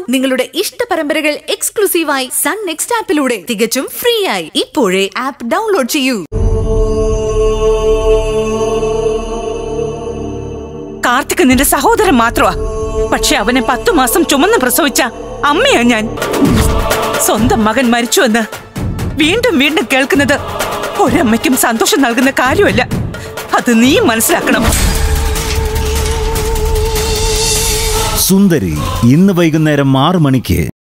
നിങ്ങളുടെ ഇഷ്ട പരമ്പരകൾ എക്സ്ക്ലൂസീവായി സൺ നെക്സ്റ്റ് ആപ്പിലൂടെ തികച്ചും ഫ്രീ ആയി ഇപ്പോഴേ ആപ്പ് ഡൗൺലോഡ് ചെയ്യൂ. കാർത്തിക് നിന്റെ സഹോദരൻ മാത്രമാ, പക്ഷെ അവനെ 10 മാസം ചുമന്ന് പ്രസവിച്ച അമ്മയാ ഞാൻ. സ്വന്തം മകൻ മരിച്ചുവെന്ന് വീണ്ടും വീണ്ടും കേൾക്കുന്നത് ഒരമ്മയ്ക്കും സന്തോഷം നൽകുന്ന കാര്യമല്ല. അത് നീ മനസ്സിലാക്കണം. സുന്ദരി ഇന്ന് വൈകുന്നേരം 6 മണിക്ക്.